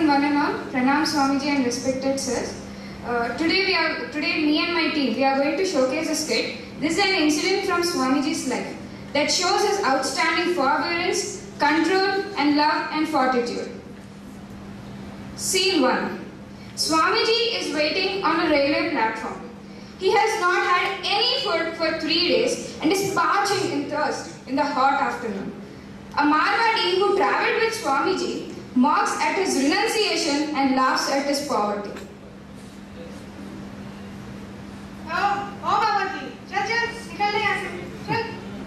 afternoon, one and all. Pranam Swamiji and respected sirs. Today me and my team, we are going to showcase a skit. This is an incident from Swamiji's life that shows his outstanding forbearance, control, and love and fortitude. Scene 1. Swamiji is waiting on a railway platform. He has not had any food for 3 days and is parching in thirst in the hot afternoon. A Marwadi who travelled with Swamiji mocks at his renunciation and laughs at his poverty. Oh बाबा जी, चल निकल यहाँ से, चल।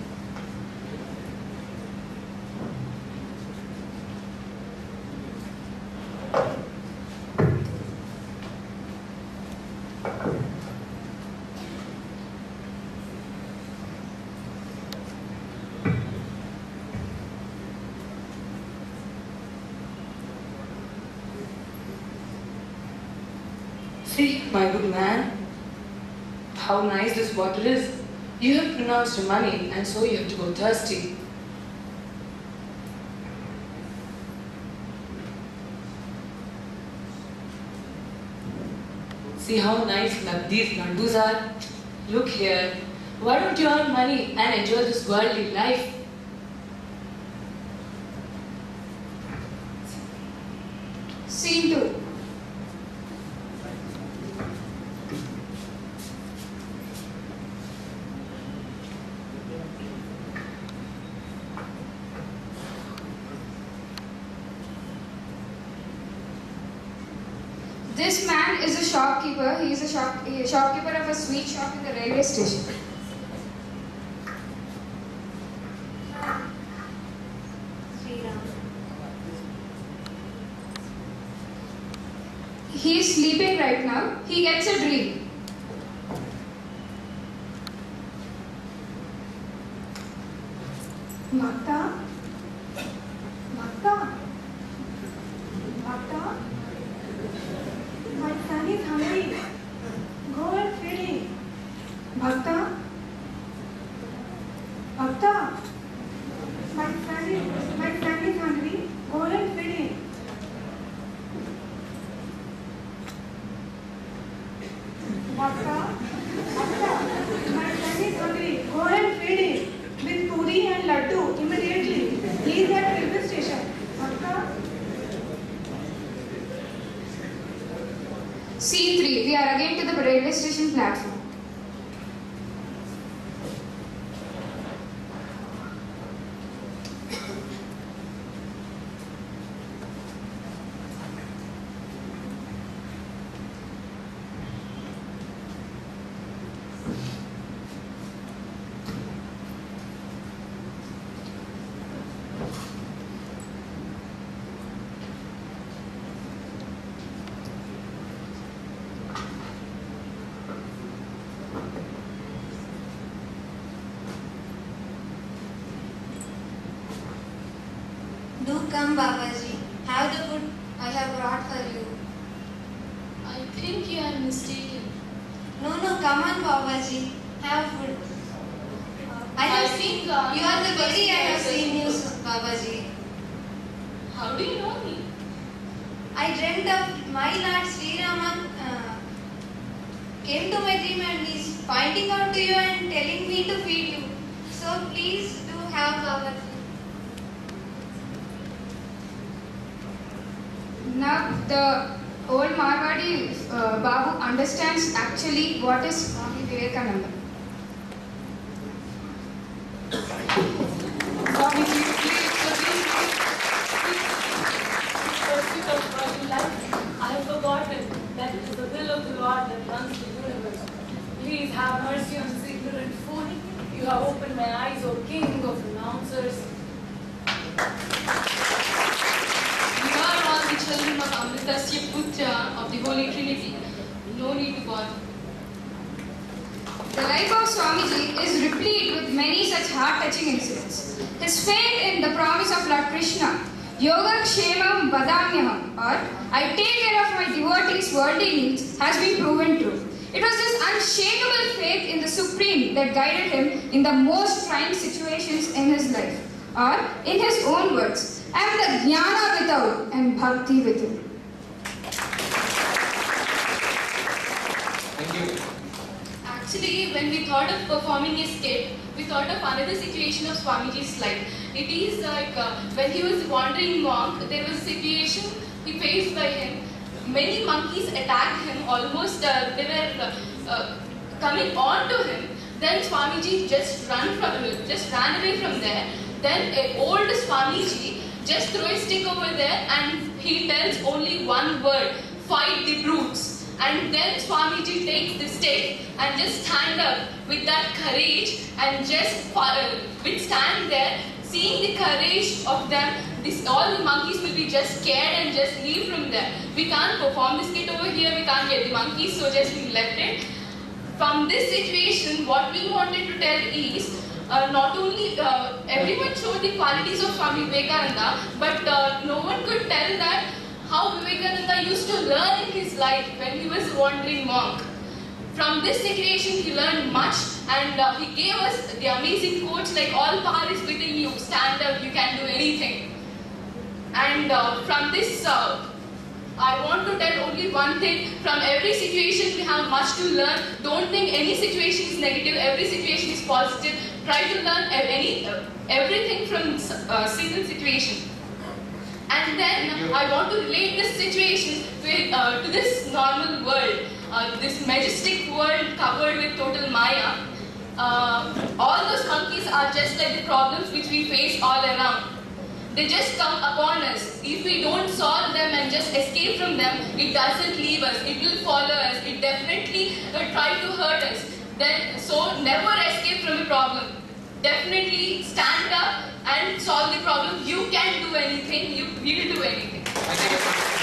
See, my good man, how nice this bottle is. You have pronounced your money and so you have to go thirsty. See how nice these laddus are? Look here. Why don't you earn money and enjoy this worldly life? Scene 2. This man is a shopkeeper. He is a shopkeeper of a sweet shop in the railway station. He is sleeping right now. He gets a dream. Mata? Mata? Mata? My son is hungry. Go and feed him. Bhakta? Bhakta, my son is hungry. Go and feed him. Bhakta, my son is hungry. Go and feed him with puri and laddu immediately. He is at railway station. Bhakta. Scene 3. We are again to the railway station platform. Do come, Babaji. Have the food I have brought for you. I think you are mistaken. No, come on, Babaji. Have food. I have seen you. You are the very I have seen you, Babaji. How do you know me? I dreamt of my Lord Sri Raman came to my dream and is pointing out to you and telling me to feed you. So please do have, Babaji. Now the old Marwadi Babu understands actually what is Swami Vivekananda. Swamiji, please pursuit of worldly life. I have forgotten that it is the will of the Lord that runs the universe. Please have mercy on this ignorant fool. You have opened my eyes, O King of announcers. You are all the children of Amritasya Putra of the Holy Trinity. No need to bother. The life of Swamiji is replete with many such heart-touching incidents. His faith in the promise of Lord Krishna, Yoga Kshemam Vadamyaham, or I take care of my devotees' worldly needs, has been proven true. It was this unshakable faith in the Supreme that guided him in the most trying situations in his life. Or, in his own words, I am the jnana without and bhakti within. Actually, when we thought of performing a skit, we thought of another situation of Swamiji's life. It is like when he was wandering monk, there was a situation he faced by him. Many monkeys attacked him, almost they were coming on to him. Then Swamiji just ran away from there. Then an old Swamiji just threw a stick over there and he tells only one word, fight the brutes. And then Swamiji takes the stick and just stand up with that courage and just withstand there. Seeing the courage of them, all the monkeys will be just scared and just leave from there. We can't perform this skit over here, we can't get the monkeys, so just we left it. From this situation, what we wanted to tell is, not only everyone showed the qualities of Swami Vivekananda, but no one could tell that how Vivekananda used to learn in his life when he was a wandering monk. From this situation, he learned much, and he gave us the amazing quotes like, all power is within you, stand up, you can do anything. And from this, I want to tell only one thing. From every situation, we have much to learn. Don't think any situation is negative, every situation is positive. Try to learn everything from single situation. And then I want to relate this situation to this normal world, this majestic world covered with total Maya. All those monkeys are just like the problems which we face all around. They just come upon us. If we don't solve them and just escape from them, it doesn't leave us. It will follow us. It definitely try to hurt us. So never escape from a problem. Definitely stand up and solve the problem. You can do anything. You will do anything. Thank you.